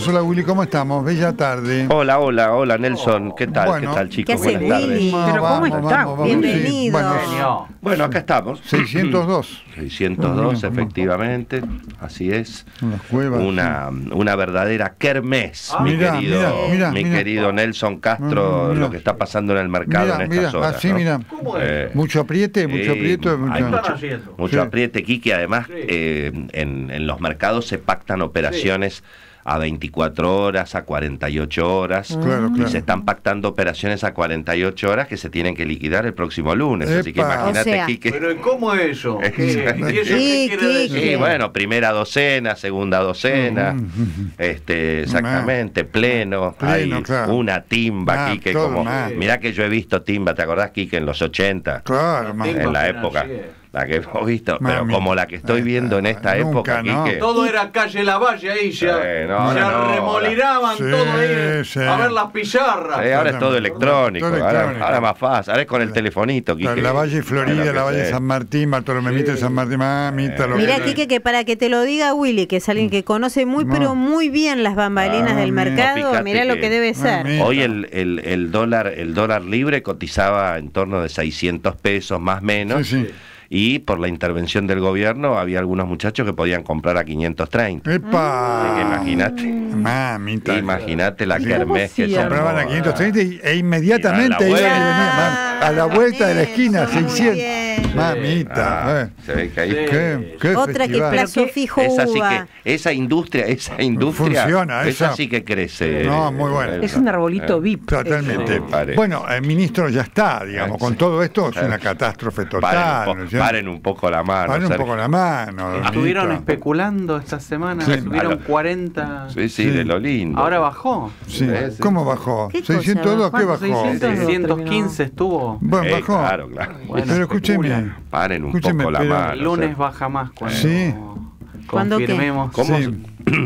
Hola Willy, ¿cómo estamos? Bella tarde. Hola, hola, hola Nelson, ¿qué tal? Bueno, ¿Qué tal, chicos? ¿qué hace Buenas tardes. Willy? Pero ¿cómo está? Bienvenido. Sí, Bueno, acá estamos. 602. 602, efectivamente, así es. Unas cuevas. Una verdadera kermés, Mirá, mirá, mi mirá. querido Nelson Castro, Mirá. lo que está pasando en el mercado en estas horas. así, ¿no? mira. Mucho apriete, mucho Sí, apriete. hay Mucho... mucho Sí. apriete, Quique. Además, en los mercados se pactan operaciones a 24 horas, a 48 horas. Claro, Y claro. se están pactando operaciones a 48 horas que se tienen que liquidar el próximo lunes. Así que Epa. imagínate, O sea, Quique. Pero ¿cómo es eso? ¿Y eso Sí, qué quiere decir? Sí, bueno, primera docena, segunda docena, exactamente, pleno, Pleno, hay claro. una timba, Quique, todo como, más. mirá que yo he visto timba, ¿te acordás, Quique, en los 80? Claro, Timba. En la Apenas, época, sí. la que hemos visto, pero Mami. como la que estoy viendo en esta Nunca, época, no. Quique. Todo era calle Lavalle ahí, se no, no, remolinaban Sí, todo ahí sí. a ver las pizarras. Ahora es todo electrónico, Todo electrónico. ahora es más fácil, ahora es con el telefonito, Quique. La Valle Florida, Claro que la Valle sí. San Martín, Bartolomé Mitre, San Martín, mamita. Lo Mirá, que- Quique, que para que te lo diga Willy, que es alguien que conoce muy, pero muy bien las bambalinas del mira. mercado, Fíjate mirá lo que- que debe ser. mira. Hoy el dólar libre cotizaba en torno de 600 pesos más o menos. Sí, sí. Y por la intervención del gobierno había algunos muchachos que podían comprar a 530. Así que ¡Epa! imagínate la Sí. kermés que hacían? Compraban a somos, 530 e inmediatamente Y a la iban y vuelta. venían, a la vuelta de la esquina, Eso, muy 600. bien. Mamita, se ve que ahí qué Otra que festival. plazo fijo es así uva. que esa industria Funciona, esa esa. sí que crece. No, muy bueno. Es un arbolito VIP. Totalmente. Parece. Bueno, el ministro ya está, digamos, con todo esto es una Sí. catástrofe total. ¿no es cierto? Paren un poco la mano. Paren un Sergio. poco la mano. Estuvieron ministro. especulando esta semana, Sí. subieron 40. Sí, Sí. de lo lindo. Ahora bajó. Sí. Sí. ¿Cómo bajó? ¿Qué cosa 602, ¿qué bajó? bajó? 600. 615 estuvo. Bueno, bajó. Claro. Bueno, Pero escúcheme. especulan. Paren un Escúcheme, poco la pero- mano. El lunes Sergio. baja más cuando Sí. ¿Cuándo qué? confirmemos. ¿Cómo, Sí.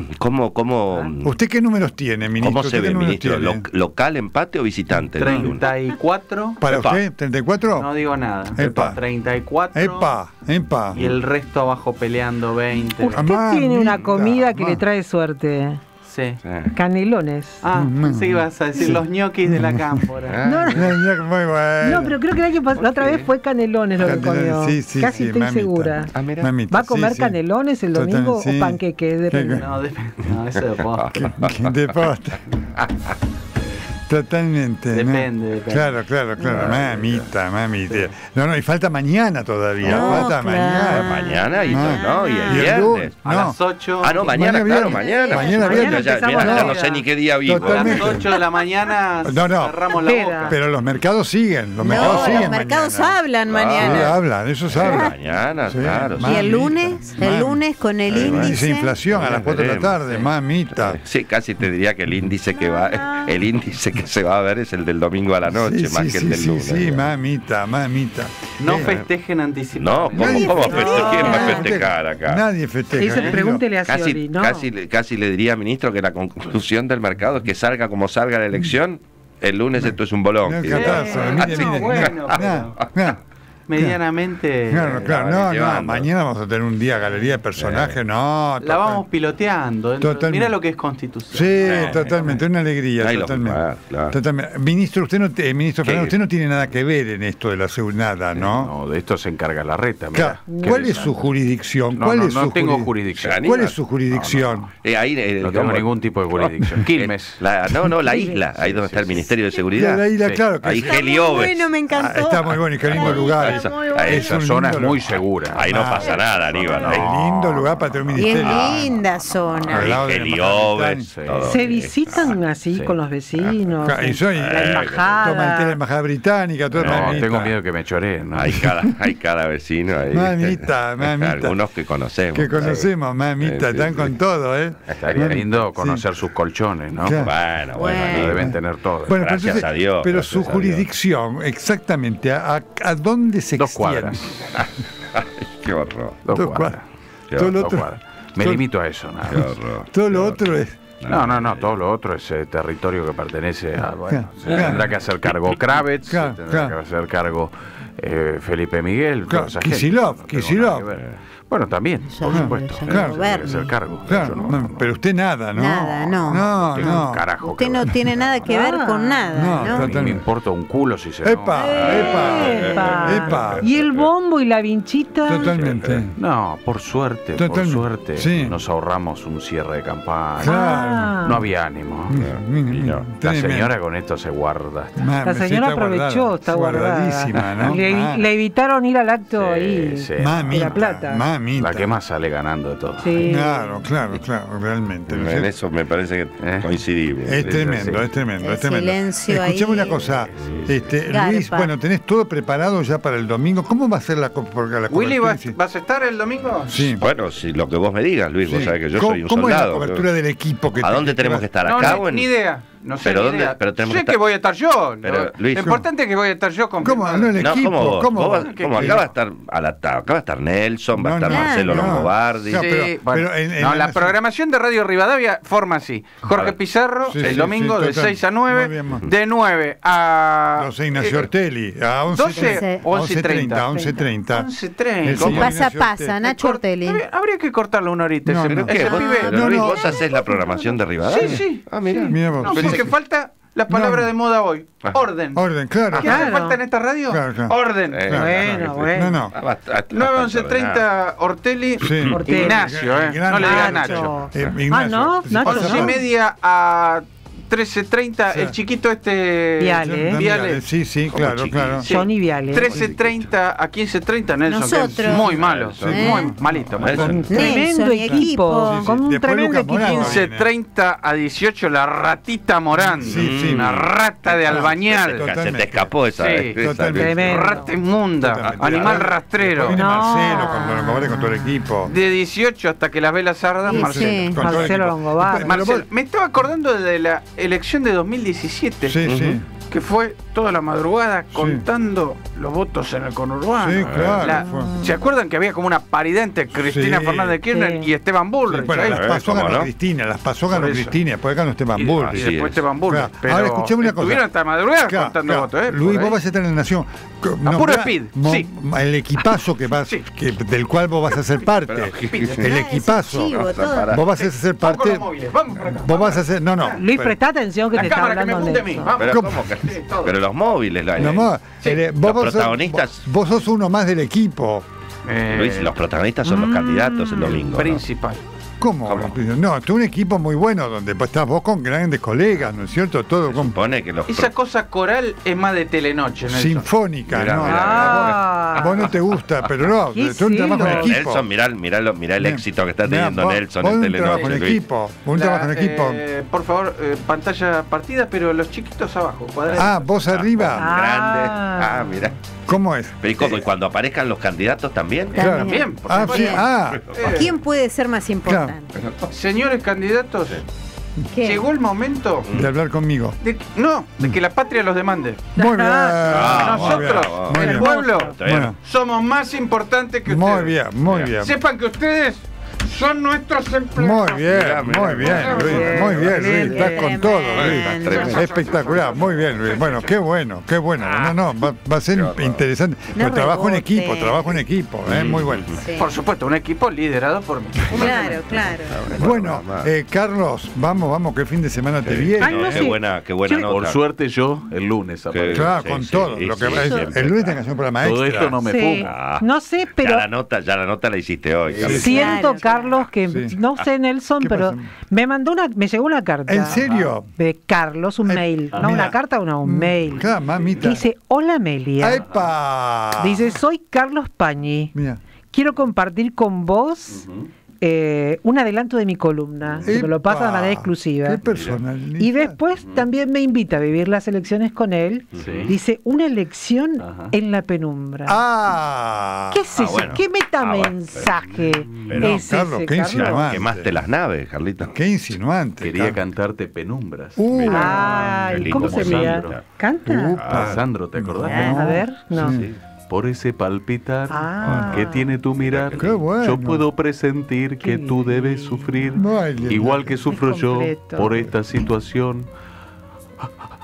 cómo ¿Usted qué números tiene, ministro? ¿Cómo se ¿Usted ve, qué números ministro? tiene? ¿Local, empate o visitante? el lunes? 34. ¿Para Epa. usted? ¿34? No digo nada. Epa. 34. Epa. Y el resto abajo peleando 20. Usted Usted tiene una Mamita, comida que ma. le trae suerte. Sí. Sí. Canelones. Ah, pensé que ibas a decir los ñoquis de la cámpora. No, no, Muy bueno. no, pero creo que el año pasado, la otra vez fue canelones lo que Canelones, comió. sí, sí, Casi sí, estoy mamita. segura. Ah, mira. Mamita, ¿Va a comer sí, sí. canelones el Total, domingo sí. o panqueques? Depende. No, no, eso de postre. De posta. Totalmente. ¿no? Depende. Claro. Mamita. No, y falta mañana todavía. No, falta claro. Mañana y, Ah. no, y el Y el viernes. lunes. A No. las 8. Ah, no, mañana, claro, mañana. Mañana viernes. Ya, empezamos ya la no vida. sé ni qué día vivo. A las Totalmente. 8 de la mañana No. cerramos la Espera. boca. Pero los mercados siguen. Los mercados No, siguen los mercados mañana. hablan Ah, Sí, mañana. hablan, eso se habla. Mañana, Sí, claro. ¿Y mamita, el lunes? El mamita. lunes con el Ahí va. Dice índice. inflación a las 4 de la Veremos, tarde, sí. mamita. Sí, casi te diría que el índice que va, el índice que se va a ver es el del domingo a la noche, más que el del lunes. Sí, mamita. No festejen anticipado. No, Nadie ¿cómo festeja. ¿Quién va a festejar acá? Nadie festeja. Dice, ¿eh? pregúntele a Scioli, ¿no? Casi le diría, ministro, que la conclusión del mercado es que salga como salga la elección, el lunes esto es un bolón. No, Sí. catástrofe, mire, no, mire. bueno, No. Medianamente. Claro, la van no, llevando. mañana vamos a tener un día galería de personajes, no. La vamos piloteando. Totalmente. Mira lo que es Constitución. Sí, totalmente, una alegría, Ahí lo totalmente. va, claro. Totalmente. Ministro, ministro ¿Qué? Fernández, usted no tiene nada que ver en esto de la seguridad, ¿no? No, de esto se encarga la reta. Mira. Claro. ¿Cuál es su jurisdicción? No, ¿Cuál no, es no su tengo jurisdicción? jurisdicción. Ni- ¿Cuál es su jurisdicción? Ahí, No tengo ¿cómo? ningún tipo de jurisdicción. Quilmes. No, la isla, ahí donde está el Ministerio de Seguridad. La isla, Sí. claro que Ahí es- Está muy Heliobes. bueno, me Ah, encantó. está muy bueno y qué lindo lugar. Está muy Esa- bueno. Es Esa un zona es lindo muy lugar. segura. Ahí no pasa nada, Aníbal. Es lindo lugar para tener un Y es ministerio. linda zona. Al lado de la Heliobes. embajada todo. Se visitan así Sí. con los vecinos. Claro, y soy la toma el té de la embajada. embajada británica, todo No, mamita. tengo miedo que me choreen. ¿no? Hay cada vecino ahí. Mamita. Algunos que conocemos. Que conocemos, mamita, Sí, están sí. con todo, ¿eh? Estaría lindo Sí. conocer sus colchones, ¿no? Claro. Bueno, Bueno. Lo Aníbal. deben tener todos. Bueno, Gracias entonces, a Dios, pero gracias su a Dios. jurisdicción, exactamente, ¿a dónde se 2 extiende? cuadras. Qué horror. 2 Dos cuadras. Qué Todo lo 2 otro, cuadras. Me todo- limito a eso, nada Qué más. horror. todo lo otro es... No, todo lo otro es territorio que pertenece a. Bueno, se Claro. tendrá que hacer cargo Kravitz, Claro, se tendrá claro. que hacer cargo Felipe Miguel. Claro, toda esa gente. Kicillof, No tengo Kicillof. nada que ver. Bueno, también, por Ya, supuesto. ya Claro. Es el cargo. Claro, Yo no, pero usted nada, ¿no? Nada, no. No, tengo no. un carajo. Usted que no ver. tiene nada que ver con nada, No, ¿no? totalmente. Me importa un culo si se ¡Epa! ¡Epa! ¡Epa! Y el bombo y la vinchita. Totalmente. No, por suerte, Totalmente. Sí. nos ahorramos un cierre de campaña. Claro. No había ánimo. La Tremendo. señora con esto se guarda. La señora aprovechó, está guardada. Guardadísima, ¿no? Le evitaron ir al acto ahí. Sí. Mamita, de La Plata. mamita. La que más sale ganando de todo. Sí. Claro, realmente. ¿no es En cierto? eso me parece que coincidimos. Es Sí, tremendo, sí. es tremendo, El es tremendo. silencio Escuchame ahí. una cosa, Garpa. Luis, bueno, tenés todo preparado ya para el domingo. ¿Cómo va a ser la Willy, cobertura? ¿vas a estar el domingo? Sí. Bueno, si lo que vos me digas, Luis, vos Sí. sabés que yo ¿Cómo- soy un ¿Cómo soldado. es la cobertura del equipo? ¿A dónde tenemos que estar? No, ¿Acá ni, o en...? ni idea. No sé, ¿Pero ni dónde? idea. Pero tenemos Sé que estar- que voy a estar yo. Pero, ¿no? Luis, lo importante es que voy a estar yo con ¿Cómo? No, el No, equipo. ¿cómo vos? ¿Cómo? ¿Cómo? Acá va a estar acá va a estar Nelson, va a estar No, Marcelo no. Longobardi. No, Sí, pero- bueno. en No, la la nación- programación de Radio Rivadavia forma así. Jorge Claro. Pizarro, Sí, el sí, domingo sí, de total. 6 a 9, Muy bien, de 9 a... No sé, Ignacio Ortelli, a 12, 11:30. 11:30. El Con señor pasa Ignacio pasa, Ortelli. Nacho Ortelli. Habría que cortarle una horita. No, ese- no. ese ¿Qué? ¿Vos, pibe- pero no, Luis, no. vos hacés la programación de Rivadavia? Sí, sí. Ah, mira. Mira vos. No, Sí, porque sí. falta la palabra No. de moda hoy. Orden. Orden, claro. ¿Qué hace Claro. falta en esta radio? Claro, claro. Orden. Claro. Bueno. No, no. 9, 11, 30, Ortelli. Sí. Ortelli. Ignacio, Gran no le digas Nacho. Nacho. Ignacio. no, Nacho, 11 y no. media a 13:30, Sí. el chiquito este... Viale. Viale. Sí, sí, Como claro, chiquito. claro. Sí. Johnny Viale. 13:30 a 15:30, Nelson, que Nosotros. es muy malo, Sí. muy malito. Nelson. Un tremendo Nelson y equipo. equipo. Sí, Con un Después tremendo Lucas equipo. Morano. 15:30 a 18, la ratita Morán. Sí, sí. Una rata de albañal. Se Totalmente. te escapó esa. Sí. esa- Totalmente. Tremendo. Rata inmunda, Totalmente. animal Después rastrero. viene No. Marcelo con Longobardi, con todo el equipo. De 18 hasta que las velas ardan, Sí, Marcelo. sí. Con todo el Marcelo equipo. Longobardi. Pero Marcelo, vos- me estaba acordando de la elección de 2017, Sí, sí. que fue toda la madrugada contando los votos en el conurbano. Sí, claro, fue. ¿Se acuerdan que había como una paridad entre Cristina Sí. Fernández Kirchner Sí. y Esteban Bullrich? Bueno, ahí? las pasó ¿cómo ganó no? Cristina, las pasó ganó Por eso. Cristina, después ganó Esteban Y Bullrich. así después es. Esteban Bullrich. Claro. Pero Ahora, escuchame una cosa. estuvieron hasta madrugada Claro, contando claro. votos. Luis, por vos ahí. vas a estar en la Nación. puro speed, sí. El equipazo que vas, Sí. del cual vos vas a ser parte. El Ah, equipazo. ese chivo, todo. Vos vas a ser Vamos con parte. los móviles, vamos por acá. Vos vas a ser. No, no. Luis, pero- presta atención que La te está cámara que me hablando apunte a mí, Nelson. vamos. Pero, ¿Cómo? ¿cómo que- Sí, todo. pero los móviles, No, vos los sos- protagonistas. Vos sos uno más del equipo. Luis, los protagonistas son los candidatos el domingo. ¿no? Principal. ¿Cómo? ¿Cómo? No, es un equipo muy bueno donde estás vos con grandes colegas, ¿no es cierto? Todo con Supone que los Esa cosa coral es más de telenoche, Nelson. sinfónica, Mirá, ¿no? mirá, Ah. Vos no te gusta, pero no, Qué tú un trabajo en celos. equipo. Nelson, mirá el éxito que está Mirá, teniendo vos- Nelson vos en un trabajo Telenoche. en Luis. equipo, un trabajo en equipo. Por favor, pantalla partida, pero los chiquitos abajo, cuadrados. Ah, vos arriba. Grande. Ah. Ah, mira. ¿Cómo es? Pero ¿y cómo? ¿Y cuando aparezcan los candidatos también? Claro. También, por Ah, supuesto. sí, ah, ¿Quién puede ser más importante? Señores candidatos, ¿Qué? llegó el momento de hablar conmigo. de que la patria los demande. Muy bien. Ah, muy bien, Nosotros, muy el bien. pueblo, Está bien. Bueno, somos más importantes que ustedes. muy bien, muy bien. Sepan que ustedes son nuestros empleados. Muy bien, muy bien, Luis. Muy bien, Luis. Estás con todo, Luis. Tremendo. Espectacular, muy bien, Luis. Bueno, qué bueno, qué bueno. No, va a ser interesante. No Pero trabajo en rebote. equipo, muy bueno. Sí. Por supuesto, un equipo liderado por mí. Claro, claro. Bueno, Carlos, vamos, que fin de semana te viene. Ay, no Qué sé. buena Yo- nota. Por suerte yo el lunes Que- aparezco. Claro, Sí, con sí, todo. sí, Lo que sí, va- siempre. el lunes tenés que hacer un programa Todo extra. esto no me Sí. fumo. Ah, No sé, pero ya la nota la hiciste hoy. Carlos. siento, Claro, Carlos, que Sí. no sé, Nelson, ¿Qué pero pasa? me llegó una carta. ¿En serio? De Carlos, un mail. No, mira. una carta, un mail. Claro, mamita. Dice, hola Amelia. ¡Epa! Dice, soy Carlos Pañi. Mira. Quiero compartir con vos un adelanto de mi columna. Que me lo pasa de ¡Epa! manera exclusiva. Qué personalidad. Y después también me invita a vivir las elecciones con él. Sí. Dice, una elección Ajá. en la penumbra. ¡Ah! ¿Qué es eso? bueno. ¿Qué Ah, bueno, metamensaje pero- es Carlos, ese, qué Carlos? insinuante. Quemaste las naves, Carlito. Qué insinuante. Quería Carlos. cantarte Penumbras. Ay, Qué ¿cómo lindo sería? Sandro. ¿Canta? Upa. Ah, Sandro, ¿te acordás? Ah. A ver, no. Sí. Por ese palpitar Ah. que tiene tu mirar, Qué bueno. yo puedo presentir que Qué tú debes lindo. sufrir, Ay, lindo. igual que sufro yo completo. por esta situación.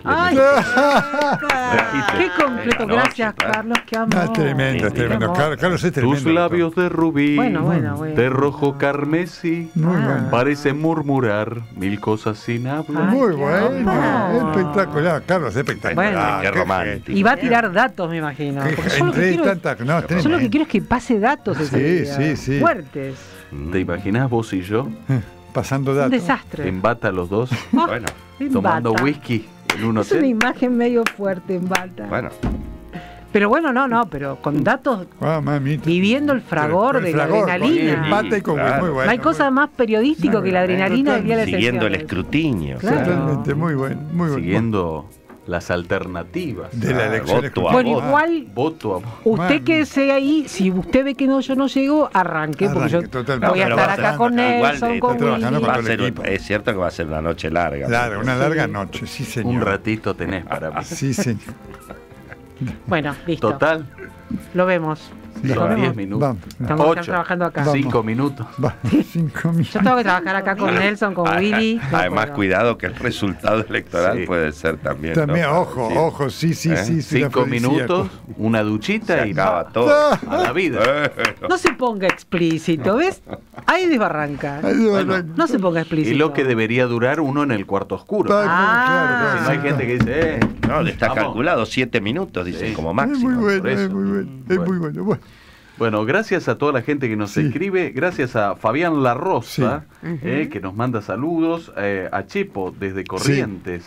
Ay, Trajiste. qué completo. Anoche, Gracias, claro. Carlos, qué amor. No, es tremendo, es Sí, tremendo. amor. Carlos es tremendo. Tus labios de rubí, Bueno. de rojo carmesí, Muy bueno. parecen murmurar mil cosas sin hablar. Muy qué bueno, amor. espectacular. Carlos, espectacular. Bueno. Qué romántico. Y va a tirar datos, me imagino. Qué- Porque yo lo que entre quiero, tantas- no, yo lo que tremendo. quiero es que pase datos ese Sí, día. sí, sí. Fuertes. ¿Te imaginas vos y yo Pasando Un datos. desastre. en bata los dos, Bueno, En tomando bata. whisky en un Es una hotel? imagen medio fuerte en bata. bueno. Pero bueno, pero con datos, Ah, mamita. viviendo el fragor de la fragor, adrenalina. con bata y con Claro. muy bueno. No hay cosa más periodístico que la adrenalina del día de las Siguiendo el elecciones. escrutinio. Claro. Totalmente, muy bueno. Muy bueno. Siguiendo las alternativas. De la elección. voto a Bueno, voto. igual Voto a usted Bueno. quédese ahí, si usted ve que yo no llego, arranque, porque yo Arranque, totalmente. voy a No, pero estar va a acá ser- con igual, Nelson, con trabajando Willy. Va a todo el ser- equipo. es cierto que va a ser una noche larga. Larga, una Sí. larga noche, sí, señor. un ratito tenés para mí. Sí, señor. Bueno, listo. Total, Lo vemos. Ya. Lo son vemos. 10 minutos. Vamos. Estamos que estar 8, trabajando acá. Vamos. 5 minutos. Va, 5 minutos. Yo tengo que trabajar acá con Nelson, con Willy. No Además, puedo. cuidado que el resultado electoral Sí. puede ser también. También, ¿no? ojo, Sí. ojo, sí, sí, ¿Eh? sí. sí, 5 afrodisíaco. minutos, una duchita Se y acaba a todo. la vida. No se ponga explícito, ¿ves? Ahí desbarranca. Ay, bueno. No se ponga Y explícito. lo que debería durar uno en el cuarto oscuro. Ay, Ah. Si no hay gente que dice, No, está vamos. calculado 7 minutos, dicen Sí. como Es máximo. muy bueno, por eso. es muy bueno. Es muy bueno. Bueno. Bueno, gracias a toda la gente que nos Sí. escribe, gracias a Fabián La Rosa, Sí. que nos manda saludos, a Chepo desde Corrientes,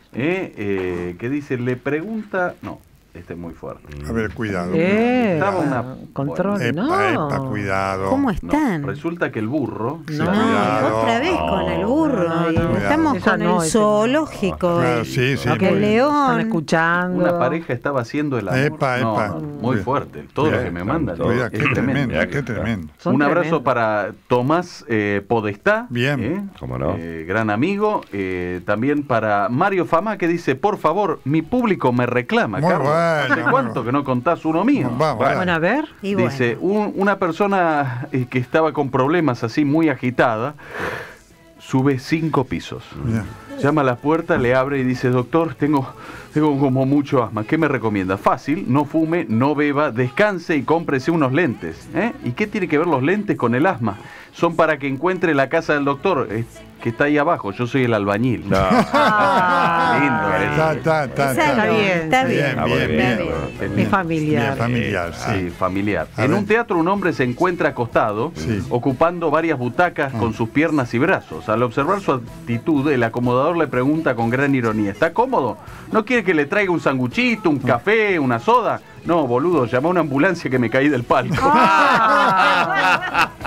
que dice, le pregunta, no, este es muy fuerte. A ver, cuidado. Estaba una- Control, Epa, no. epa, cuidado. ¿Cómo No, están? resulta que el burro, No, Cuidado. Otra vez con el burro. No, no, y estamos esa con no, el esa no. zoológico. Claro, y- sí, sí. Ok, muy el bien. león. Están escuchando. una pareja estaba haciendo el amor. Epa, No, epa. no, muy Bien. fuerte, todo lo Bien, que me mandan. Cuidado, es qué tremendo. tremendo, Mirá que qué está. tremendo. Son Un abrazo tremendos. para Tomás Podestá. Bien. ¿Cómo no? Gran amigo. También para Mario Fama, que dice, por favor, mi público me reclama. Muy Carlos. bueno, ¿Hace muy cuánto bueno. que no contás uno mío? Vamos, Bueno, a ver. Y bueno. Dice, una persona que estaba con problemas así muy agitada, sube 5 pisos. Mira. Llama a la puerta, le abre y dice, doctor, tengo como mucho asma. ¿Qué me recomienda? Fácil, no fume, no beba, descanse y cómprese unos lentes. ¿Y qué tiene que ver los lentes con el asma? Son para que encuentre la casa del doctor, que está ahí abajo. Yo soy el albañil. Ah, Lindo, Está Esa no, bien. está bien. Bien, bien, está bien. Es familiar. Bien, familiar, Sí, sí. familiar. A En ver. un teatro un hombre se encuentra acostado, Sí. ocupando varias butacas con sus piernas y brazos. Al observar su actitud, el acomodador le pregunta con gran ironía, ¿está cómodo? ¿No quiere que le traiga un sanguchito, un café, una soda? No, boludo, llama a una ambulancia que me caí del palco. Ah.